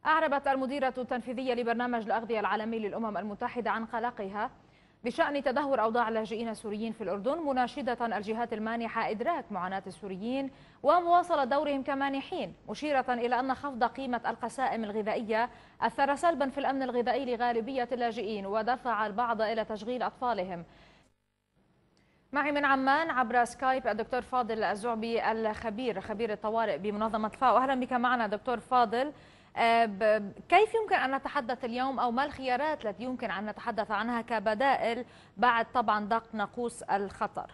أعربت المديرة التنفيذية لبرنامج الأغذية العالمي للأمم المتحدة عن قلقها بشأن تدهور أوضاع اللاجئين السوريين في الأردن، مناشدة الجهات المانحة إدراك معاناة السوريين ومواصلة دورهم كمانحين، مشيرة إلى أن خفض قيمة القسائم الغذائية أثر سلبا في الأمن الغذائي لغالبية اللاجئين ودفع البعض إلى تشغيل أطفالهم. معي من عمان عبر سكايب الدكتور فاضل الزعبي خبير الطوارئ بمنظمة الفاو. أهلا بك معنا دكتور فاضل. كيف يمكن أن نتحدث اليوم أو ما الخيارات التي يمكن أن نتحدث عنها كبدائل بعد طبعا ضغط ناقوس الخطر؟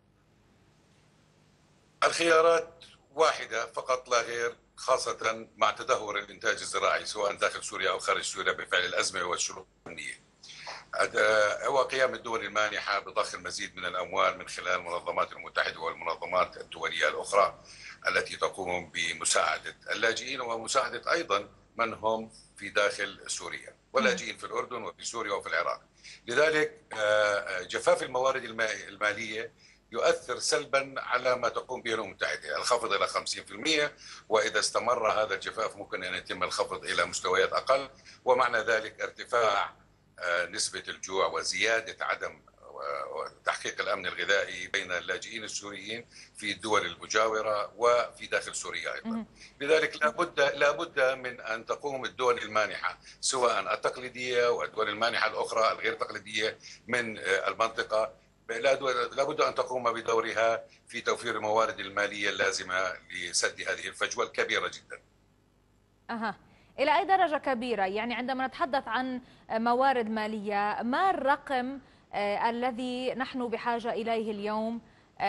الخيارات واحدة فقط لا غير، خاصة مع تدهور الإنتاج الزراعي سواء داخل سوريا أو خارج سوريا بفعل الأزمة والشروط الأمنية. هو قيام الدول المانحة بضخ المزيد من الأموال من خلال المنظمات المتحدة والمنظمات الدولية الأخرى التي تقوم بمساعدة اللاجئين ومساعدة أيضا من هم في داخل سوريا واللاجئين في الأردن وفي سوريا وفي العراق. لذلك جفاف الموارد المالية يؤثر سلبا على ما تقوم به الأمم المتحدة، الخفض إلى 50%، وإذا استمر هذا الجفاف ممكن أن يتم الخفض إلى مستويات أقل، ومعنى ذلك ارتفاع نسبة الجوع وزيادة عدم تحقيق الأمن الغذائي بين اللاجئين السوريين في الدول المجاورة وفي داخل سوريا أيضا. لذلك لابد من أن تقوم الدول المانحة سواء التقليدية والدول المانحة الأخرى الغير تقليدية من المنطقة، لابد أن تقوم بدورها في توفير الموارد المالية اللازمة لسد هذه الفجوة الكبيرة جدا. إلى أي درجة كبيرة؟ يعني عندما نتحدث عن موارد مالية، ما الرقم الذي نحن بحاجة إليه اليوم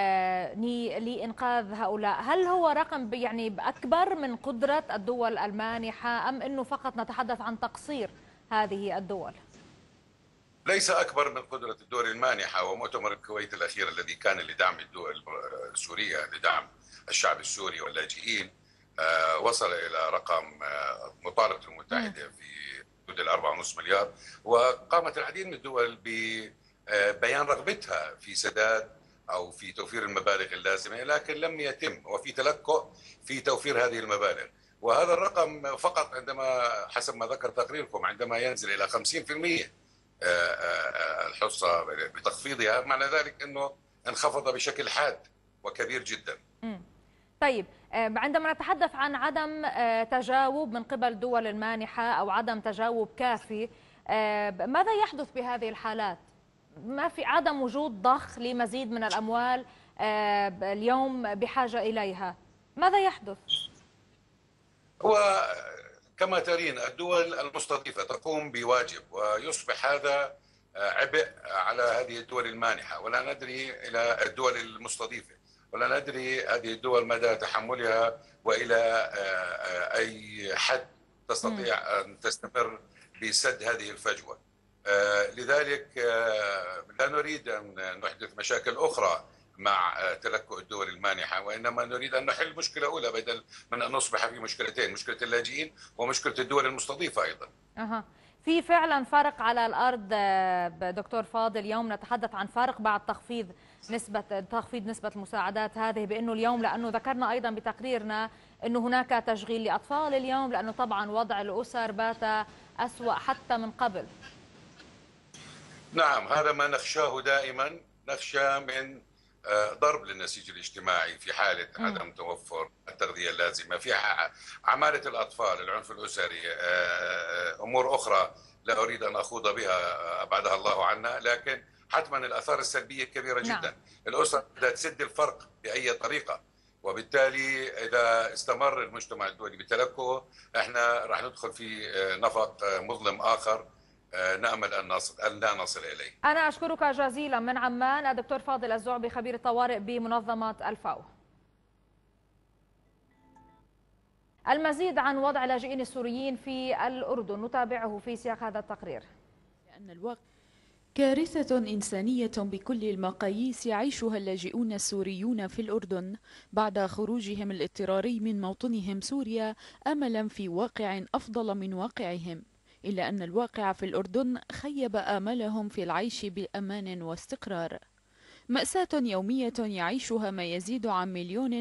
لإنقاذ هؤلاء؟ هل هو رقم يعني أكبر من قدرة الدول المانحة أم أنه فقط نتحدث عن تقصير هذه الدول؟ ليس أكبر من قدرة الدول المانحة، ومؤتمر الكويت الأخير الذي كان لدعم الدول السورية لدعم الشعب السوري واللاجئين وصل إلى رقم مطالبة المتحدة في حدود 4.5 مليار، وقامت العديد من الدول ببيان رغبتها في سداد أو في توفير المبالغ اللازمة، لكن لم يتم وفي تلكؤ في توفير هذه المبالغ. وهذا الرقم فقط عندما حسب ما ذكر تقريركم عندما ينزل إلى 50% الحصة بتخفيضها، معنى ذلك أنه انخفض بشكل حاد وكبير جدا. طيب، عندما نتحدث عن عدم تجاوب من قبل الدول المانحة أو عدم تجاوب كافي، ماذا يحدث بهذه الحالات؟ ما في عدم وجود ضخ لمزيد من الأموال اليوم بحاجة إليها، ماذا يحدث؟ وكما ترين الدول المستضيفة تقوم بواجب ويصبح هذا عبء على هذه الدول المانحة، ولا ندري إلى الدول المستضيفة ولا ندري هذه الدول مدى تحملها وإلى أي حد تستطيع أن تستمر بسد هذه الفجوة. لذلك لا نريد أن نحدث مشاكل أخرى مع تلكؤ الدول المانحة، وإنما نريد أن نحل مشكلة أولى بدل من أن نصبح في مشكلتين، مشكلة اللاجئين ومشكلة الدول المستضيفة أيضا. في فعلا فرق على الأرض دكتور فاضل؟ اليوم نتحدث عن فرق بعد تخفيض نسبة المساعدات هذه، بأنه اليوم لأنه ذكرنا أيضا بتقريرنا أنه هناك تشغيل لأطفال اليوم، لأنه طبعا وضع الأسر بات أسوأ حتى من قبل. نعم، هذا ما نخشاه دائما، نخشى من ضرب للنسيج الاجتماعي في حالة عدم توفر التغذية اللازمة، في عمالة الأطفال، العنف الأسري، أمور أخرى لا أريد أن أخوض بها أبعدها الله عنا، لكن حتما الآثار السلبية كبيرة جدا. نعم. الأسرة بدها تسد الفرق بأي طريقة، وبالتالي إذا استمر المجتمع الدولي بتلكؤه احنا راح ندخل في نفق مظلم آخر نأمل أن لا نصل إليه. أنا أشكرك جزيلا من عمان الدكتور فاضل الزعبي خبير الطوارئ بمنظمة الفاو. المزيد عن وضع اللاجئين السوريين في الأردن نتابعه في سياق هذا التقرير. لأن الوقت كارثة إنسانية بكل المقاييس يعيشها اللاجئون السوريون في الأردن بعد خروجهم الاضطراري من موطنهم سوريا أملا في واقع أفضل من واقعهم، إلا أن الواقع في الأردن خيب آمالهم في العيش بأمان واستقرار. مأساة يومية يعيشها ما يزيد عن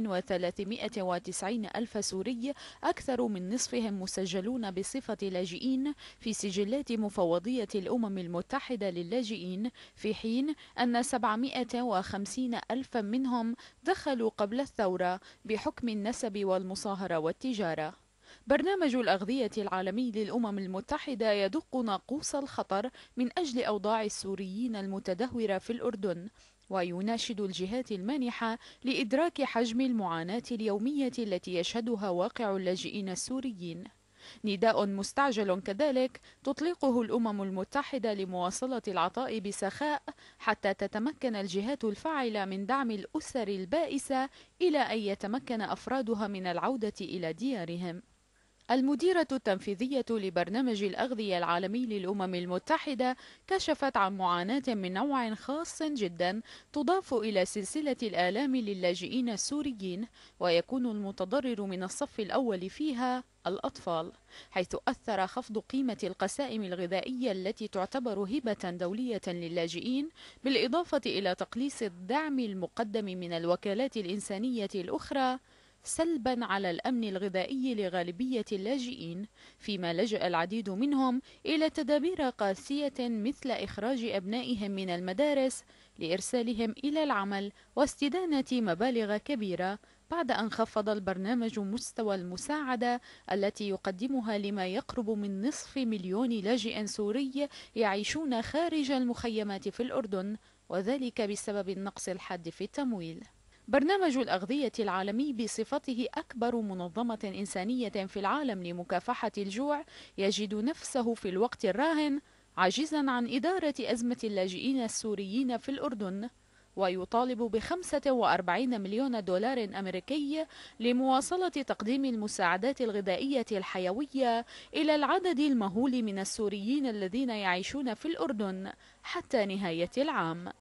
1,390,000 سوري، أكثر من نصفهم مسجلون بصفة لاجئين في سجلات مفوضية الأمم المتحدة للاجئين، في حين أن 750,000 منهم دخلوا قبل الثورة بحكم النسب والمصاهرة والتجارة. برنامج الأغذية العالمي للأمم المتحدة يدق ناقوس الخطر من أجل أوضاع السوريين المتدهورة في الأردن، ويناشد الجهات المانحة لإدراك حجم المعاناة اليومية التي يشهدها واقع اللاجئين السوريين. نداء مستعجل كذلك تطلقه الأمم المتحدة لمواصلة العطاء بسخاء حتى تتمكن الجهات الفاعلة من دعم الأسر البائسة إلى أن يتمكن أفرادها من العودة إلى ديارهم. المديرة التنفيذية لبرنامج الأغذية العالمي للأمم المتحدة كشفت عن معاناة من نوع خاص جدا تضاف إلى سلسلة الآلام للاجئين السوريين، ويكون المتضرر من الصف الأول فيها الأطفال، حيث أثر خفض قيمة القسائم الغذائية التي تعتبر هبة دولية للاجئين، بالإضافة إلى تقليص الدعم المقدم من الوكالات الإنسانية الأخرى سلبا على الأمن الغذائي لغالبية اللاجئين، فيما لجأ العديد منهم إلى تدابير قاسية مثل إخراج أبنائهم من المدارس لإرسالهم إلى العمل واستدانة مبالغ كبيرة، بعد أن خفض البرنامج مستوى المساعدة التي يقدمها لما يقرب من نصف مليون لاجئ سوري يعيشون خارج المخيمات في الأردن، وذلك بسبب النقص الحاد في التمويل. برنامج الأغذية العالمي بصفته أكبر منظمة إنسانية في العالم لمكافحة الجوع يجد نفسه في الوقت الراهن عاجزا عن إدارة أزمة اللاجئين السوريين في الأردن، ويطالب ب45 مليون دولار أمريكي لمواصلة تقديم المساعدات الغذائية الحيوية إلى العدد المهول من السوريين الذين يعيشون في الأردن حتى نهاية العام.